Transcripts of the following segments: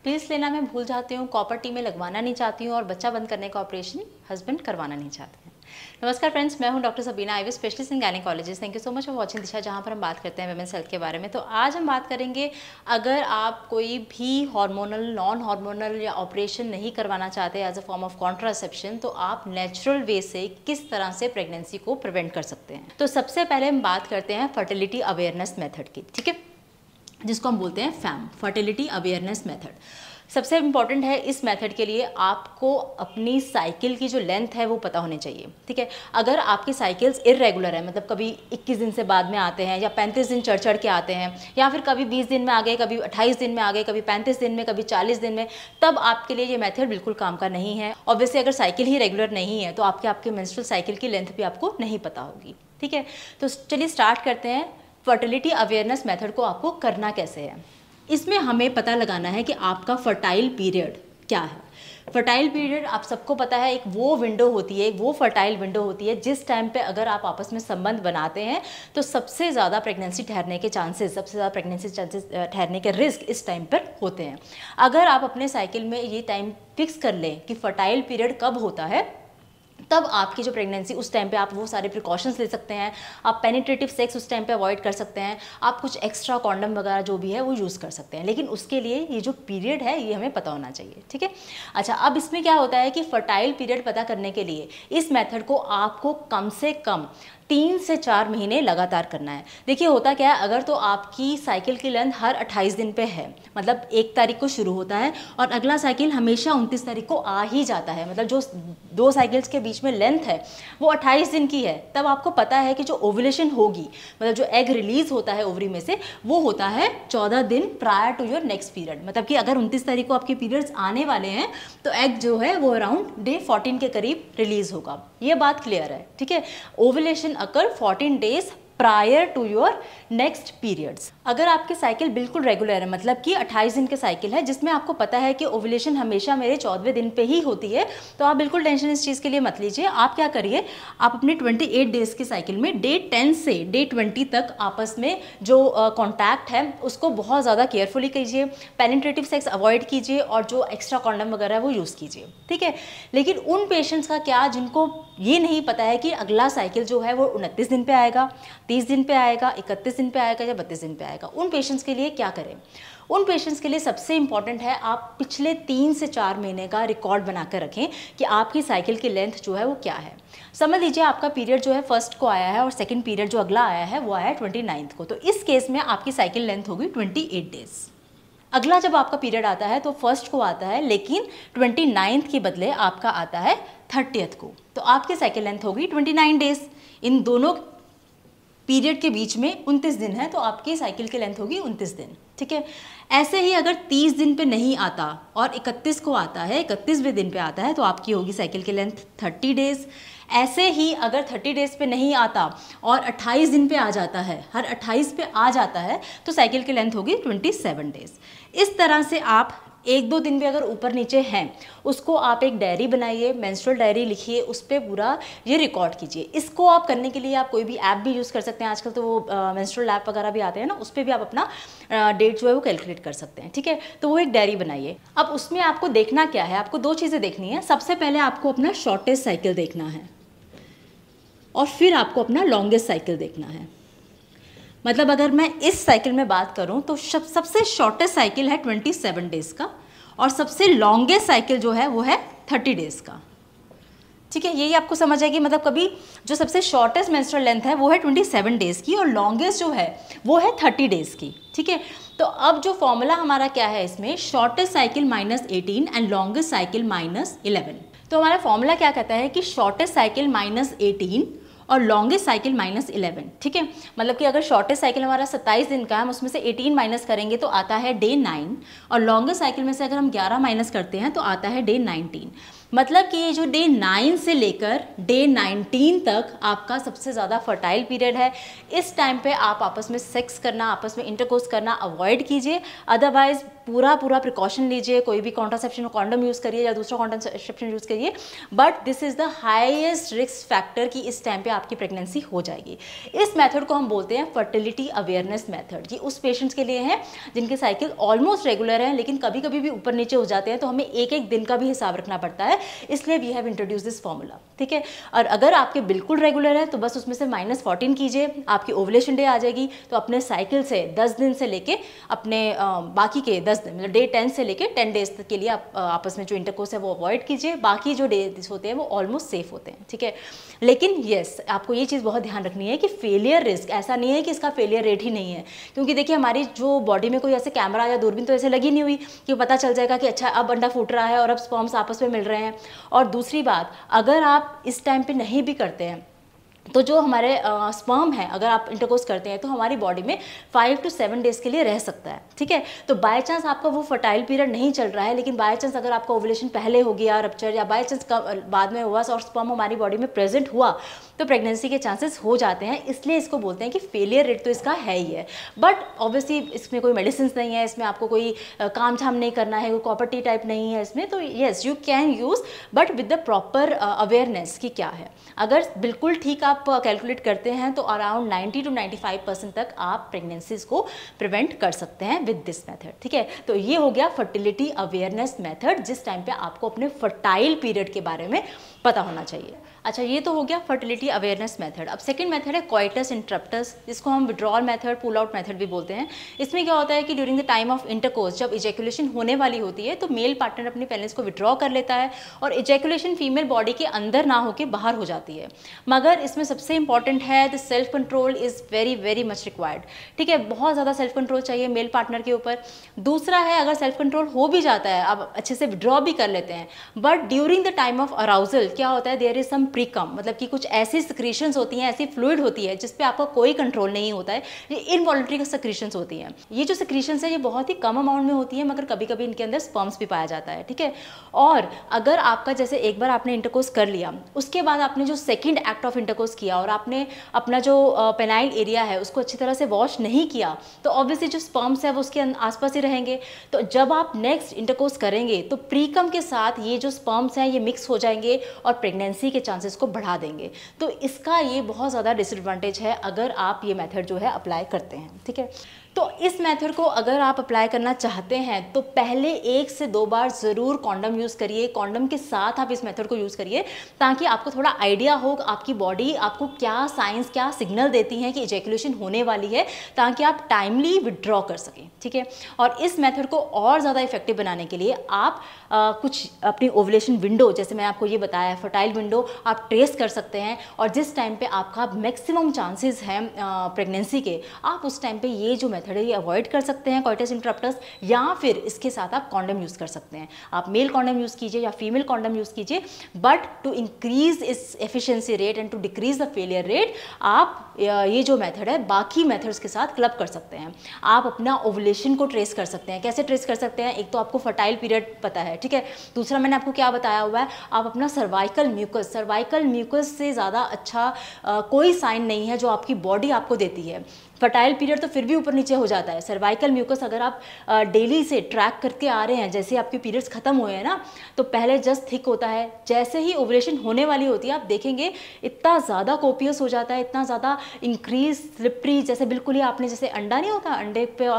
Pills लेना मैं भूल जाती हूँ, कॉपर टी में लगवाना नहीं चाहती हूँ और बच्चा बंद करने का ऑपरेशन हस्बैंड करवाना नहीं चाहते हैं। नमस्कार फ्रेंड्स, मैं हूं doctor Sabina, IV specialist in gynaecologist. Thank you so much for watching Disha, जहां पर हम बात करते हैं वुमेन्स हेल्थ के बारे में। तो आज हम बात करेंगे, अगर आप कोई भी हार्मोनल, नॉन हार्मोनल या ऑपरेशन नहीं करवाना चाहते as a form of contraception, तो आप नेचुरल वे से किस तरह से प्रेगनेंसी को प्रिवेंट कर सकते हैं। तो सबसे पहले हम बात करते हैं फर्टिलिटी अवेयरनेस मेथड की, ठीक है, जिसको हम बोलते हैं फैम, फर्टिलिटी अवेयरनेस मेथड। सबसे इम्पॉर्टेंट है इस मेथड के लिए, आपको अपनी साइकिल की जो लेंथ है वो पता होनी चाहिए, ठीक है। अगर आपकी साइकिल्स इरेगुलर है, मतलब कभी 21 दिन से बाद में आते हैं या 35 दिन चढ़ के आते हैं, या फिर कभी 20 दिन में आ गए, कभी 28 दिन में आ गए, कभी 35 दिन में, कभी 40 दिन में, तब आपके लिए ये मेथड बिल्कुल काम का नहीं है। ऑब्वियसली अगर साइकिल ही रेगुलर नहीं है तो आपके मेंस्ट्रुअल साइकिल की लेंथ भी आपको नहीं पता होगी, ठीक है। तो चलिए स्टार्ट करते हैं। फर्टिलिटी अवेयरनेस मेथड को आपको करना कैसे है। इसमें हमें पता लगाना है कि आपका फर्टाइल पीरियड क्या है। फर्टाइल पीरियड आप सबको पता है, एक वो विंडो होती है, वो फर्टाइल विंडो होती है जिस टाइम पे अगर आप आपस में संबंध बनाते हैं तो सबसे ज़्यादा प्रेगनेंसी ठहरने के चांसेस, सबसे ज़्यादा प्रेगनेंसी चांसेस ठहरने के रिस्क इस टाइम पर होते हैं। अगर आप अपने साइकिल में ये टाइम फिक्स कर लें कि फर्टाइल पीरियड कब होता है, तब आपकी जो प्रेगनेंसी, उस टाइम पे आप वो सारे प्रिकॉशंस ले सकते हैं। आप पेनिट्रेटिव सेक्स उस टाइम पे अवॉइड कर सकते हैं, आप कुछ एक्स्ट्रा कॉन्डम वगैरह जो भी है वो यूज़ कर सकते हैं, लेकिन उसके लिए ये जो पीरियड है ये हमें पता होना चाहिए, ठीक है। अच्छा, अब इसमें क्या होता है कि फर्टाइल पीरियड पता करने के लिए इस मेथड को आपको कम से कम 3 से 4 महीने लगातार करना है। देखिए होता क्या है, अगर तो आपकी साइकिल की लेंथ हर 28 दिन पे है, मतलब 1 तारीख को शुरू होता है और अगला साइकिल हमेशा 29 तारीख को आ ही जाता है, मतलब जो 2 साइकिल्स के बीच में लेंथ है वो 28 दिन की है, तब आपको पता है कि जो ओव्यूलेशन होगी, मतलब जो एग रिलीज होता है ओवरी में से, वो होता है 14 दिन prior to your next period. मतलब कि अगर 29 तारीख को आपके पीरियड्स आने वाले हैं तो एग जो है वो अराउंड डे 14 के करीब रिलीज होगा। ये बात क्लियर है, ठीक है। Ovulation occur 14 days prior to your next periods. अगर आपकी साइकिल बिल्कुल रेगुलर है, मतलब कि 28 दिन की साइकिल है जिसमें आपको पता है कि ओव्यूलेशन हमेशा मेरे 14वें दिन पे ही होती है, तो आप बिल्कुल टेंशन इस चीज़ के लिए मत लीजिए। आप क्या करिए, आप अपने 28 डेज की साइकिल में डे 10 से डे 20 तक आपस में जो कॉन्टैक्ट है उसको बहुत ज़्यादा केयरफुली कीजिए, पेनिट्रेटिव सेक्स अवॉइड कीजिए और जो एक्स्ट्रा कॉन्डम वगैरह है वो यूज़ कीजिए, ठीक है। लेकिन उन पेशेंट्स का क्या जिनको ये नहीं पता है कि अगला साइकिल जो है वो 29 दिन पे आएगा, 30 दिन पे आएगा, 31 दिन पे आएगा या 32 दिन पे आएगा, उन पेशेंट्स के लिए क्या करें। उन पेशेंट्स के लिए सबसे इंपॉर्टेंट है, आप पिछले 3 से 4 महीने का रिकॉर्ड बना कर रखें कि आपकी साइकिल की लेंथ जो है वो क्या है। समझ लीजिए आपका पीरियड जो है फर्स्ट को आया है और सेकंड पीरियड जो अगला आया है वो आया है 29 को, तो इस केस में आपकी साइकिल लेंथ होगी 28 डेज। अगला जब आपका पीरियड आता है तो फर्स्ट को आता है, लेकिन 29 के बदले आपका आता है 30th को, तो आपकी साइकिल लेंथ होगी 29 डेज। इन दोनों पीरियड के बीच में 29 दिन है, तो आपकी साइकिल की लेंथ होगी 29 दिन, ठीक है। ऐसे ही अगर 30 दिन पे नहीं आता और 31 को आता है, 31वें दिन पे आता है, तो आपकी होगी साइकिल की लेंथ 30 डेज। ऐसे ही अगर 30 डेज पे नहीं आता और 28 दिन पे आ जाता है, हर 28 पे आ जाता है, तो साइकिल की लेंथ होगी 27 डेज। इस तरह से आप 1-2 दिन भी अगर ऊपर नीचे हैं, उसको आप एक डायरी बनाइए, मेंस्ट्रुअल डायरी लिखिए, उस पर पूरा ये रिकॉर्ड कीजिए। इसको आप करने के लिए आप कोई भी ऐप भी यूज़ कर सकते हैं, आजकल तो वो मेंस्ट्रुअल ऐप वगैरह भी आते हैं ना, उस पर भी आप अपना डेट जो है वो कैलकुलेट कर सकते हैं, ठीक है। तो वो एक डायरी बनाइए। अब उसमें आपको देखना क्या है, आपको 2 चीज़ें देखनी है। सबसे पहले आपको अपना शॉर्टेस्ट साइकिल देखना है और फिर आपको अपना लॉन्गेस्ट साइकिल देखना है। मतलब अगर मैं इस साइकिल में बात करूं तो सबसे शॉर्टेस्ट साइकिल है 27 डेज का और सबसे लॉन्गेस्ट साइकिल जो है वो है 30 डेज का, ठीक है। यही आपको समझ आएगी, मतलब कभी जो सबसे शॉर्टेस्ट मेंस्ट्रुअल लेंथ है वो है 27 डेज की और लॉन्गेस्ट जो है वो है 30 डेज की, ठीक है। तो अब जो फॉर्मूला हमारा क्या है इसमें, shortest cycle -18 and longest cycle -11। तो हमारा फॉर्मूला क्या कहता है कि शॉर्टेस्ट साइकिल -18 और लॉन्गेस्ट साइकिल -11, ठीक है। मतलब कि अगर शॉर्टेस्ट साइकिल हमारा 27 दिन का है, हम उसमें से 18 माइनस करेंगे तो आता है डे 9, और लॉन्गेस्ट साइकिल में से अगर हम 11 माइनस करते हैं तो आता है डे 19। मतलब कि ये जो डे 9 से लेकर डे 19 तक आपका सबसे ज़्यादा फर्टाइल पीरियड है। इस टाइम पे आप आपस में सेक्स करना, आपस में इंटरकोर्स करना अवॉइड कीजिए। अदरवाइज पूरा प्रिकॉशन लीजिए, कोई भी कॉन्ट्रासेप्शन कॉन्डम यूज़ करिए या दूसरा कॉन्ट्रासेप्शन यूज़ करिए, but this is the highest risk factor कि इस टाइम पे आपकी प्रेगनेंसी हो जाएगी। इस मेथड को हम बोलते हैं फर्टिलिटी अवेयरनेस मेथड। ये उस पेशेंट्स के लिए है जिनके साइकिल ऑलमोस्ट रेगुलर है लेकिन कभी कभी भी ऊपर नीचे हो जाते हैं, तो हमें एक एक दिन का भी हिसाब रखना पड़ता है, इसलिए we have introduce this formula. ठीक है, और अगर आपके बिल्कुल रेगुलर है तो बस उसमें से -14 कीजिए, आपकी ओवुलेशन डे आ जाएगी, तो अपने साइकिल से 10 दिन से लेके अपने बाकी के 10 दिन मतलब डे 10 से लेके 10 डेज तक के लिए आप आपस में जो इंटरकोर्स है वो अवॉइड कीजिए। बाकी जो डेज होते हैं वो ऑलमोस्ट सेफ होते हैं। ठीक है, लेकिन येस आपको ये चीज़ बहुत ध्यान रखनी है कि फेलियर रिस्क ऐसा नहीं है कि इसका फेलियर रेट ही नहीं है, क्योंकि देखिए हमारी जो बॉडी में कोई ऐसे कैमरा या दूरबीन तो ऐसे लगी नहीं हुई कि पता चल जाएगा कि अच्छा अब अंडा फूट रहा है और अब स्पर्म्स आपस में मिल रहे हैं। और दूसरी बात, अगर आप इस टाइम पे नहीं भी करते हैं तो जो हमारे स्पर्म है, अगर आप इंटरकोर्स करते हैं तो हमारी बॉडी में 5 to 7 डेज के लिए रह सकता है। ठीक है, तो बाय चांस आपका वो फर्टाइल पीरियड नहीं चल रहा है, लेकिन बाय चांस अगर आपका ओवुलेशन पहले हो गया रप्चर या बाय चांस बाद में हुआ और स्पर्म हमारी बॉडी में प्रेजेंट हुआ तो प्रेगनेंसी के चांसेस हो जाते हैं। इसलिए इसको बोलते हैं कि फेलियर रेट तो इसका है ही है, बट ऑब्वियसली इसमें कोई मेडिसिन नहीं है, इसमें आपको कोई काम झाम नहीं करना है, कोई कॉपर टी टाइप नहीं है इसमें, तो yes you can use but with the proper awareness कि क्या है। अगर बिल्कुल ठीक आप कैलकुलेट करते हैं तो अराउंड 90 to 95% तक आप प्रेगनेंसीज को प्रिवेंट कर सकते हैं विद दिस मेथड। ठीक है, तो ये हो गया फर्टिलिटी अवेयरनेस मेथड, जिस टाइम पे आपको अपने फर्टाइल पीरियड के बारे में पता होना चाहिए। अच्छा, ये तो हो गया फर्टिलिटी अवेयरनेस मेथड। अब सेकंड मेथड है कोइटस इंटरप्टस, जिसको हम withdrawal method, pull out method भी बोलते हैं। इसमें क्या होता है कि during the time of intercourse जब इजैकुलेशन होने वाली होती है तो मेल पार्टनर अपने पेनिस को विड्रॉ कर लेता है और इजैकुलेशन फीमेल बॉडी के अंदर ना होकर बाहर हो जाती है। मगर इसमें सबसे इंपॉर्टेंट है the self control is very very much required. ठीक है, बहुत ज़्यादा सेल्फ कंट्रोल चाहिए मेल पार्टनर के ऊपर। दूसरा है, अगर सेल्फ कंट्रोल हो भी जाता है, आप अच्छे से विड्रॉ भी कर लेते हैं, but during the time of arousal क्या होता है, देयर इज सम प्रीकम, मतलब कि कुछ ऐसी सिक्रीशंस होती हैं, ऐसी फ्लूइड होती है जिस पे आपका कोई कंट्रोल नहीं होता है। ये इनवॉलंटरी सिक्रीशंस होती हैं। ये जो सिक्रीशंस है ये बहुत ही कम अमाउंट में होती है, मगर कभी कभी इनके अंदर स्पर्म्स भी पाया जाता है। ठीक है, और अगर आपका जैसे एक बार आपने इंटरकोर्स कर लिया, उसके बाद आपने जो सेकेंड एक्ट ऑफ इंटरकोर्स किया और आपने अपना जो पेनाइल एरिया है उसको अच्छी तरह से वॉश नहीं किया, तो ऑब्वियसली जो स्पर्म्स है वो उसके आसपास ही रहेंगे। तो जब आप नेक्स्ट इंटरकोर्स करेंगे तो प्रीकम के साथ ये जो स्पर्म्स हैं ये मिक्स हो जाएंगे और प्रेगनेंसी के चांसेस को बढ़ा देंगे। तो इसका ये बहुत ज़्यादा डिसएडवांटेज है अगर आप ये मेथड जो है अप्लाई करते हैं। ठीक है, तो इस मेथड को अगर आप अप्लाई करना चाहते हैं तो पहले 1 से 2 बार ज़रूर कॉन्डम यूज़ करिए, कॉन्डम के साथ आप इस मेथड को यूज़ करिए, ताकि आपको थोड़ा आइडिया हो आपकी बॉडी आपको क्या साइंस, क्या सिग्नल देती हैं कि इजैकुलेशन होने वाली है, ताकि आप टाइमली विड्रॉ कर सकें। ठीक है, और इस मेथड को और ज़्यादा इफेक्टिव बनाने के लिए आप कुछ अपनी ओवुलेशन विंडो, जैसे मैंने आपको ये बताया फर्टाइल विंडो, आप ट्रेस कर सकते हैं, और जिस टाइम पे आपका मैक्सिमम चांसेस हैं प्रेगनेंसी के, आप उस टाइम पे ये जो मेथड है ये अवॉइड कर सकते हैं, कोइटस इंटरप्टस, या फिर इसके साथ आप कॉन्डम यूज़ कर सकते हैं। आप मेल कॉन्डम यूज़ कीजिए या फीमेल कॉन्डम यूज़ कीजिए, बट टू इंक्रीज इस efficiency rate and to decrease the failure rate आप ये जो मेथड है बाकी मेथड्स के साथ क्लब कर सकते हैं। आप अपना ओवुलेशन को ट्रेस कर सकते हैं। कैसे ट्रेस कर सकते हैं? एक तो आपको फर्टाइल पीरियड पता है, ठीक है, दूसरा मैंने आपको क्या बताया हुआ है, आप अपना सर्वाइकल म्यूकस से ज़्यादा अच्छा कोई साइन नहीं है जो आपकी बॉडी आपको देती है। फर्टाइल पीरियड तो फिर भी ऊपर नीचे हो जाता है, सर्वाइकल म्यूकस अगर आप डेली से ट्रैक करके आ रहे हैं, जैसे आपके पीरियड्स खत्म हुए हैं ना, तो पहले जस्ट थिक होता है, जैसे ही ओवुलेशन होने वाली होती है आप देखेंगे इतना ज़्यादा कोपियस हो जाता है, इतना ज़्यादा इंक्रीज स्लिपरी, जैसे बिल्कुल ही आपने जैसे अंडा नहीं होता, अंडे पे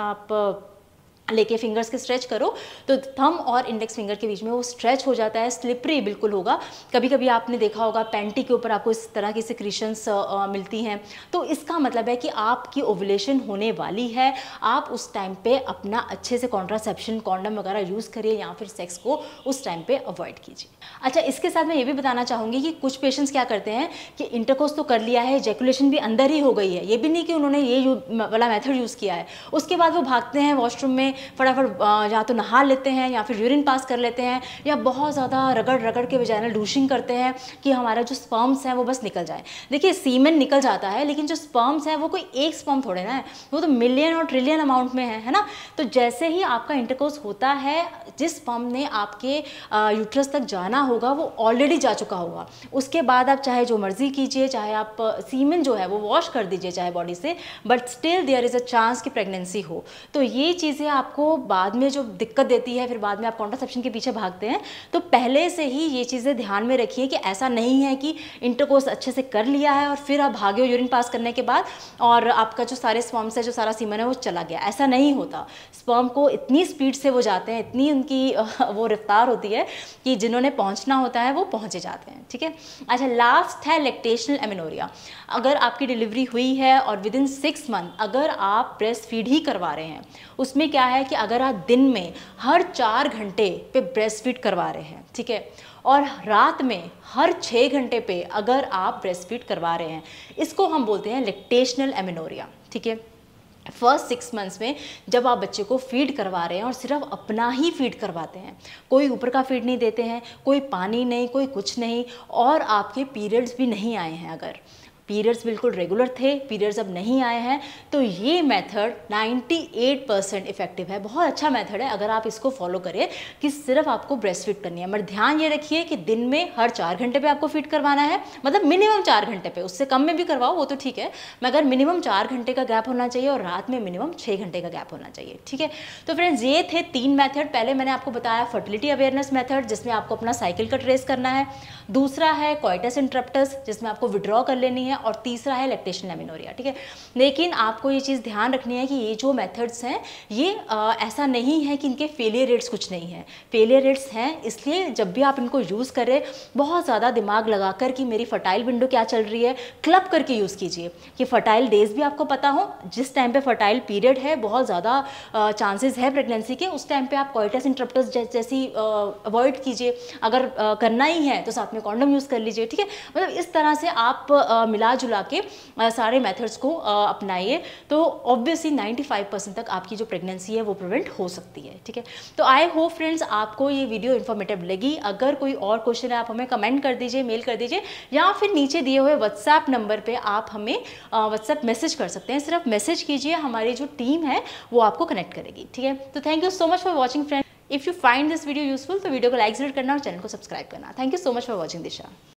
आप लेके फिंगर्स के स्ट्रेच करो तो थंब और इंडेक्स फिंगर के बीच में वो स्ट्रेच हो जाता है, स्लिपरी बिल्कुल होगा। कभी कभी आपने देखा होगा पैंटी के ऊपर आपको इस तरह की सिक्रीशंस मिलती हैं, तो इसका मतलब है कि आपकी ओवुलेशन होने वाली है। आप उस टाइम पे अपना अच्छे से कॉन्ट्रासेप्शन कॉन्डम वगैरह यूज़ करिए या फिर सेक्स को उस टाइम पे अवॉइड कीजिए। अच्छा, इसके साथ मैं ये भी बताना चाहूँगी कि कुछ पेशेंट्स क्या करते हैं कि इंटरकोर्स तो कर लिया है, इजैकुलेशन भी अंदर ही हो गई है, ये भी नहीं कि उन्होंने ये वाला मेथड यूज़ किया है, उसके बाद वो भागते हैं वॉशरूम में में फटाफट या तो नहा लेते हैं या फिर यूरिन पास कर लेते हैं, या बहुत ज़्यादा रगड़ रगड़ के वजाइनल डूशिंग करते हैं कि हमारा जो स्पर्म्स हैं वो बस निकल जाए। देखिए सीमेन निकल जाता है, लेकिन जो स्पर्म्स हैं वो कोई एक स्पर्म थोड़े ना है, वो तो मिलियन और ट्रिलियन अमाउंट में है ना। तो जैसे ही आपका इंटरकोर्स होता है, जिस स्पर्म ने आपके यूट्रस तक जाना होगा वो ऑलरेडी जा चुका होगा। उसके बाद आप चाहे जो मर्जी कीजिए, चाहे आप सीमेन जो है वो वॉश कर दीजिए चाहे बॉडी से, but still there is a chance कि प्रेगनेंसी हो। तो ये चीज़ें आपको बाद में जो दिक्कत देती है, फिर बाद में आप कॉन्ट्रासेप्शन के पीछे भागते हैं, तो पहले से ही ये चीज़ें ध्यान में रखिए कि ऐसा नहीं है कि इंटरकोर्स अच्छे से कर लिया है और फिर आप भागे हो यूरिन पास करने के बाद और आपका जो सारे स्पर्म्स है, जो सारा सीमेन है वो चला गया। ऐसा नहीं होता। स्पर्म को इतनी स्पीड से वो जाते हैं, इतनी उनकी वो रफ्तार होती है कि जिन्होंने पहुंचना होता है वो पहुंचे जाते हैं। ठीक है। अच्छा, लास्ट है लैक्टेशनल एमेनोरिया। अगर आपकी डिलीवरी हुई है और विद इन 6 मंथ अगर आप ब्रेस्ट फीड ही करवा रहे हैं, उसमें क्या है कि अगर आप दिन में हर 4 घंटे पे ब्रेस्ट फीड करवा रहे हैं, ठीक है, और रात में हर 6 घंटे पे अगर आप ब्रेस्ट फीड करवा रहे हैं, इसको हम बोलते हैं लैक्टेशनल एमेनोरिया। ठीक है। फर्स्ट 6 मंथ्स में जब आप बच्चे को फीड करवा रहे हैं और सिर्फ अपना ही फीड करवाते हैं, कोई ऊपर का फीड नहीं देते हैं, कोई पानी नहीं, कोई कुछ नहीं, और आपके पीरियड्स भी नहीं आए हैं, अगर पीरियड्स बिल्कुल रेगुलर थे, पीरियड्स अब नहीं आए हैं, तो ये मेथड 98% इफेक्टिव है। बहुत अच्छा मेथड है अगर आप इसको फॉलो करें कि सिर्फ आपको ब्रेस्ट फीड करनी है। मगर ध्यान ये रखिए कि दिन में हर 4 घंटे पे आपको फीड करवाना है, मतलब मिनिमम 4 घंटे पे, उससे कम में भी करवाओ वो तो ठीक है, मगर मिनिमम 4 घंटे का गैप होना चाहिए और रात में मिनिमम 6 घंटे का गैप होना चाहिए। ठीक है। तो फ्रेंड्स, ये थे 3 मेथड। पहले मैंने आपको बताया फर्टिलिटी अवेयरनेस मेथड, जिसमें आपको अपना साइकिल का ट्रेस करना है। दूसरा है कोइटस इंटरप्टस, जिसमें आपको विड्रॉ कर लेनी है। और तीसरा है लैक्टेशनल एमेनोरिया। ठीक है। लेकिन आपको ये चीज़ ध्यान रखनी है कि ये जो मेथड्स हैं ये ऐसा नहीं है कि इनके फेलियर रेट्स कुछ नहीं है। फेलियर रेट्स हैं, इसलिए जब भी आप इनको यूज़ करें बहुत ज़्यादा दिमाग लगाकर कि मेरी फर्टाइल विंडो क्या चल रही है, क्लब करके यूज़ कीजिए कि फर्टाइल डेज भी आपको पता हो। जिस टाइम पे फर्टाइल पीरियड है, बहुत ज़्यादा चांसेस है प्रेगनेंसी के, उस टाइम पे आप कोइटस इंटरप्टस जैसी अवॉइड कीजिए। अगर करना ही है तो साथ में कॉन्डम यूज़ कर लीजिए। ठीक है। मतलब इस तरह से आप मिला जुला के सारे मेथड्स को अपनाइए, तो ऑब्वियसली 95% तक आपकी जो प्रेगनेंसी है वो प्रिवेंट हो सकती है। ठीक है। तो आई होप फ्रेंड्स आपको ये वीडियो इन्फॉर्मेटिव लगी। अगर कोई और क्वेश्चन है आप हमें कमेंट कर दीजिए, मेल कर दीजिए, या फिर नीचे दिए हुए व्हाट्सएप नंबर पे आप हमें व्हाट्सएप मैसेज कर सकते हैं। सिर्फ मैसेज कीजिए, हमारी जो टीम है वो आपको कनेक्ट करेगी। ठीक है। तो thank you so much for watching friends. If you find this video useful तो वीडियो को लाइक जरूर करना और चैनल को सब्सक्राइब करना। Thank you so much for watching Disha.